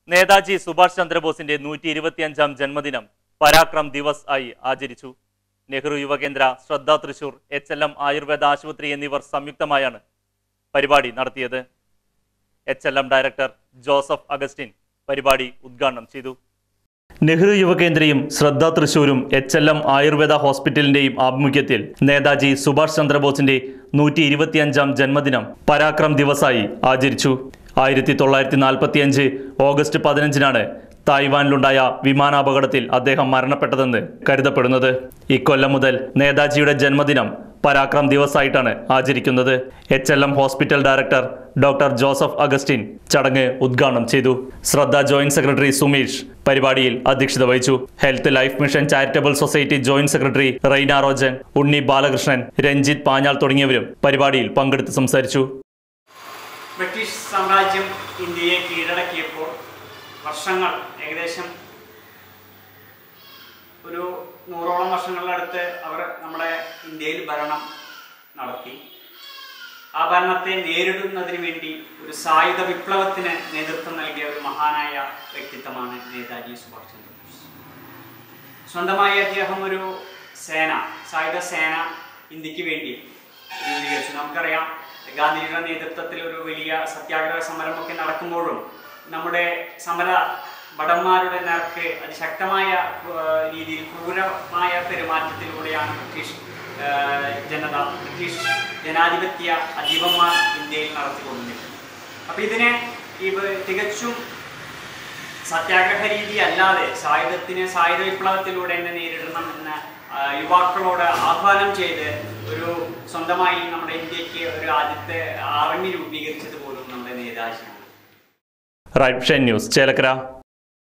നേതാജി സുഭാഷ് ചന്ദ്രബോസിന്റെ 125ാം ജന്മദിനം പരാക്രം ദിവസ് ആയി ആചരിച്ചു. നെഹ്റു യുവകേന്ദ്ര, ശ്രദ്ധ തൃശൂർ, HLM ആയുർവേദ ആശുപത്രി എന്നിവർ സംയുക്തമായാണ് പരിപാടി നടത്തിയത്. HLM ഡയറക്ടർ ജോസഫ് അഗസ്റ്റിൻ പരിപാടി ഉദ്ഘാടനം ചെയ്തു. നെഹ്റു യുവകേന്ദ്രയും ശ്രദ്ധ തൃശൂരും HLM ആയുർവേദ ഹോസ്പിറ്റലിന്റെയും ആഭിമുഖ്യത്തിൽ നേതാജി സുഭാഷ് ചന്ദ്രബോസിന്റെ 125ാം ജന്മദിനം പരാക്രം ദിവസായി ആചരിച്ചു. 1945 ഓഗസ്റ്റ് 15-നാണ് തായ്വാനിലുണ്ടായ വിമാനാപകടത്തിൽ അദ്ദേഹം മരണപ്പെട്ടതെന്ന് കരുതപ്പെടുന്നത്. ഇക്കൊല്ലം മുതൽ നേതാജിയുടെ ജന്മദിനം പരാക്രം ദിവസായിട്ടാണ് ആചരിക്കുന്നത്. HLM hospital director doctor Joseph Augustine ചടങ്ങ് ഉദ്ഘാടനം ചെയ്തു. ശ്രദ്ധ ജോയിന്റ് സെക്രട്ടറി സുമേഷ് പരിപാടിയിൽ അധ്യക്ഷത വഹിച്ചു. Health life mission charitable society joint secretary Raina Rojan, Unni Balakrishnan, Ranjith Panjal തുടങ്ങിയവരും പരിപാടിയിൽ പങ്കെടുത്ത് സംസാരിച്ചു. ബ്രിട്ടീഷ് സാമ്രാജ്യം ഇന്ത്യയെ കീഴടക്കിയപ്പോൾ വർഷങ്ങൾ, ഏകദേശം ഒരു 100ഓളം വർഷങ്ങളിലടുത്ത് അവർ നമ്മുടെ ഇന്ത്യയിൽ ഭരണം നടത്തി. ആ ഭരണത്തെ നേരിടുന്നതിന് വേണ്ടി ഒരു സായുധ വിപ്ലവത്തിന് നേതൃത്വം നൽകിയ ഒരു മഹാനായ വ്യക്തിത്വമാണ് നേതാജി സുഭാഷ് ചന്ദ്രബോസ്. സ്വന്തമായി അദ്ദേഹം ഒരു സായുധ സേന ഇന്ത്യക്ക് വേണ്ടി രൂപീകരിച്ചു. നമുക്കറിയാം, ഗാന്ധിജിയുടെ നേതൃത്വത്തിൽ ഒരു വലിയ സത്യാഗ്രഹ സമരമൊക്കെ നടക്കുമ്പോഴും നമ്മുടെ സമര ഭടന്മാരുടെ നേർക്ക് അതിശക്തമായ രീതിയിൽ ക്രൂരമായ പെരുമാറ്റത്തിലൂടെയാണ് ബ്രിട്ടീഷ് ജനാധിപത്യ അധിപന്മാർ ഇന്ത്യയിൽ നടത്തിക്കൊണ്ടിരുന്നത്. അപ്പം ഇതിനെ തികച്ചും സത്യാഗ്രഹ രീതി അല്ലാതെ സായുധ വിപ്ലവത്തിലൂടെ തന്നെ നേരിടണമെന്ന് യുവാക്കളോട് ആഹ്വാനം ചെയ്ത് ഒരു സ്വന്തമായി നമ്മുടെ ഇന്ത്യക്ക് ഒരു ആദ്യത്തെ ആർമി രൂപീകരിച്ചത് പോലും നമ്മുടെ നേതാജിയാണ്. Right news Chelakkara.